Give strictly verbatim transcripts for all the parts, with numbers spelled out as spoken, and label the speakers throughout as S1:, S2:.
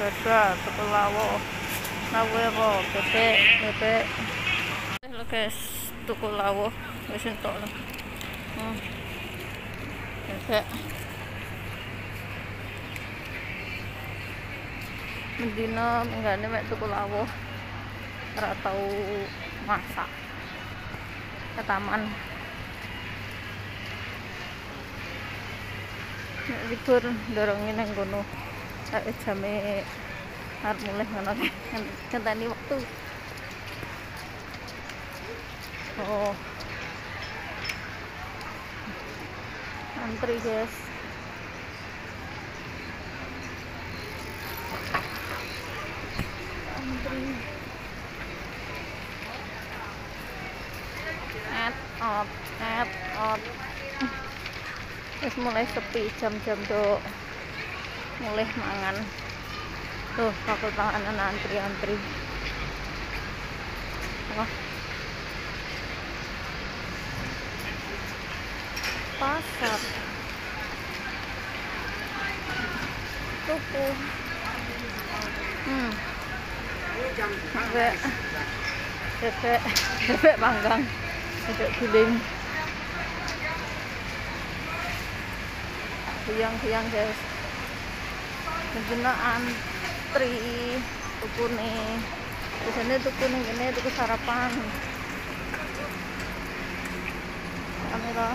S1: Dada, tuku lawo. Lawo apa? Bebek, bebek. Lho guys, tuku lawo. Wis entuk lho. Hmm. Bebek. Mendino menggane mek tuku lawo. Ora tau masak. Ke taman. Nek libur ndorongin nang kono. Sak jame arep mulih ngono ngenteni waktu. Oh. Antri guys. Antri. At out, at out. Wis mulai sepi jam-jam do mulai mangan. Tuh, aku tangan antri-antri. Wah. Pasar. Tuku. Hmm. Bebek. Bebek, bebek panggang. Bebek guling. Siang-siang guys. Bener antri tuku nih. Biasanya tuku nih gini tuku sarapan. Kamera.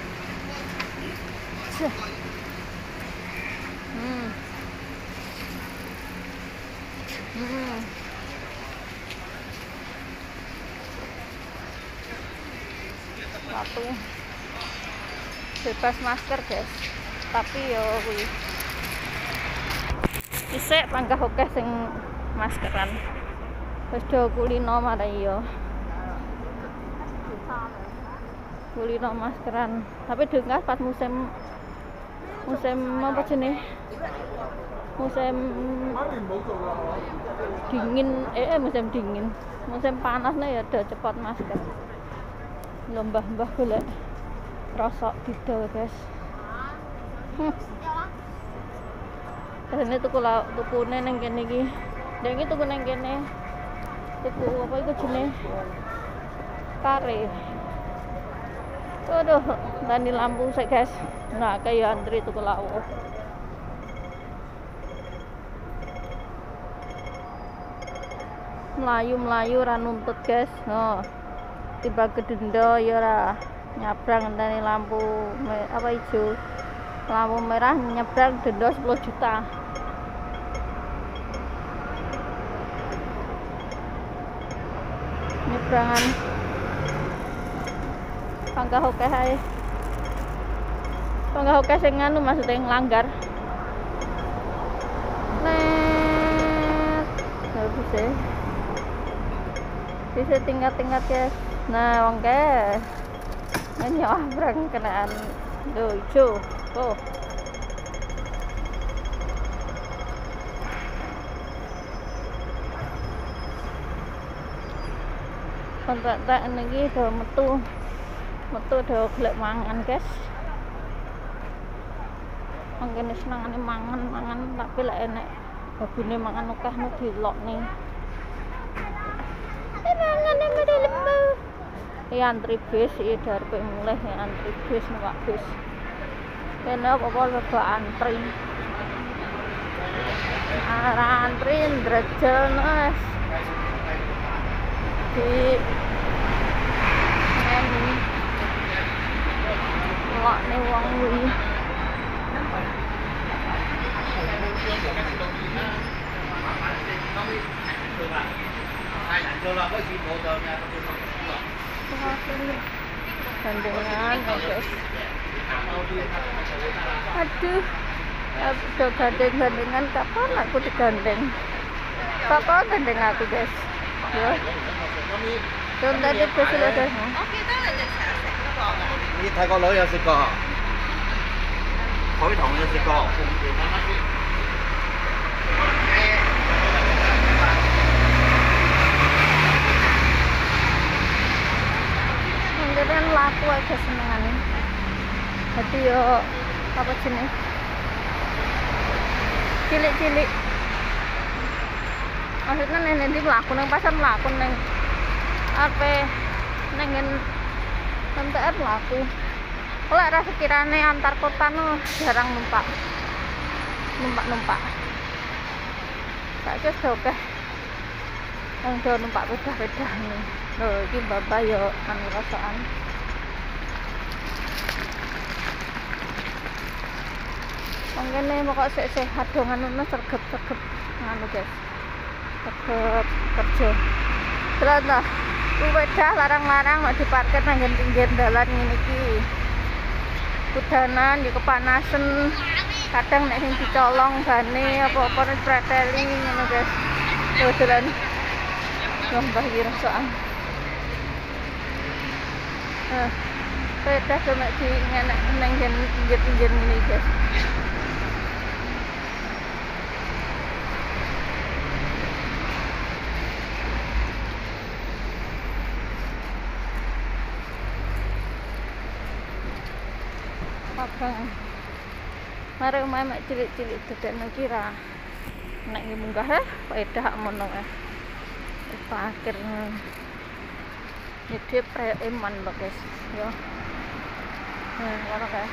S1: Hmm. Hmm. Satu. Bebas masker guys. Tapi yo kuwi isek panggah akeh sing maskeran. Wis do kulino marang yo. Kulino maskeran. Tapi dengar pas musim musim apa jenenge? Musim dingin eh, eh musim dingin. Musim panas nih ya ada cepat masker. Mbah-mbah golek rosok didol guys. Hmm. Ini tuku lauk, tukune nang kene iki. Nek iki tuku nang kene. Tuku apa iku jenenge? Kare. Aduh, tani lampu sik guys. Nah, kayak antri tuku lauk. Melayu-melayu ra nuntut guys. No. Tiba gedendo ya ora nyabrang tani lampu apa ijo. Lampu merah nyebrang denda sepuluh juta. Nyebrangan panggah oke ae. Panggah oke sing anu maksudnya nglanggar. Net. Nah, bisa. Bisa tingkat-tingkat guys. Nah, wong ke nyabrang kenaan dojo. Oh. Kontak-tak niki do metu. Metu do golek mangan, guys. Mangkene senengane mangan-mangan tapi lek enek babine mangan akeh nu dilokne. Eh mangan nang lembu. Ya antri bis iki darep mulih ya antri bis numpak bis. Kene apa-apa lego antri. Arah antri ndrejen wis. Di ini lakne wong kuwi. Gandengan guys. Aduh, udah gandeng-gandengan kapan aku digandeng? Kapan gandeng aku guys? Ya. Tuần ta đi chơi chơi chơi.
S2: 你泰國佬有食過，海棠有食過。
S1: Mungkin laku aja senengane. Jadi yo apa jenis? Cilik-cilik. Maksudnya neng nanti melaku neng pasar melaku neng apa neng M T R melaku. Kalau rasa kirane antar kota no jarang numpak numpak numpak. Tak kira oke. Yang jauh numpak beda-beda nih. Loh, ini baba yo anu rasaan. Mangkene pokok sik sehat dong anu sergep-sergep anu guys. Sergep kerja. Terus lah, sepeda larang-larang mak diparkir nang pinggir dalan ngene iki. Kudanan di kepanasan. Kadang nek sing dicolong bane apa-apa nek preteli ngono guys. Dodolan. Mbah iki rasaan. Eh, sepeda cuma di ngenek nang pinggir-pinggir ngene guys. Abang mari umai mak cilik-cilik dedekno kira nek munggah eh faedah mono eh parkir nyedhe preman lho guys yo nah ngono kae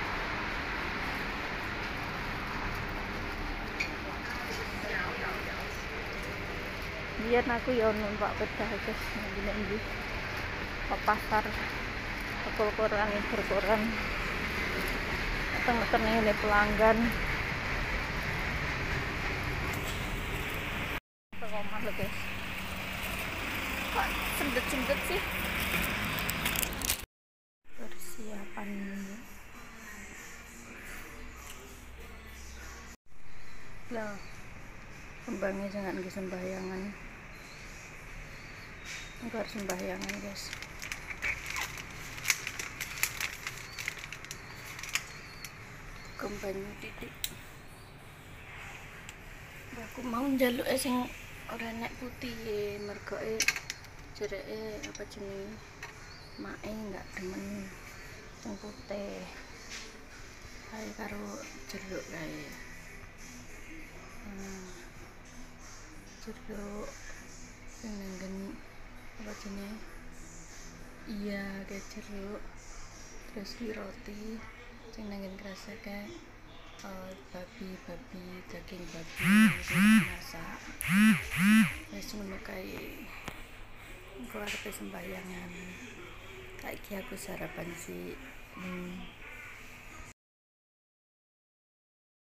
S1: biar aku yo numpak pedah guys ngene-ngene ke pasar berkurang berkurang teng-teng ini pelanggan rumah lo guys kok sendet-sendet sih persiapan lah kembangnya jangan ke sembahyangan agar sembahyangan guys. Kembang titik aku mau njaluk e sing ora nek putih mergo e jereke apa jenenge mae enggak demen sing putih kae karo jeruk kae hmm. Jeruk sing nanggen apa jenenge iya kayak jeruk terus roti sing nanggen kerasa kayak uh, babi babi daging babi masak wis ngono kae engko arep sembahyangan kayak aku sarapan sih hmm.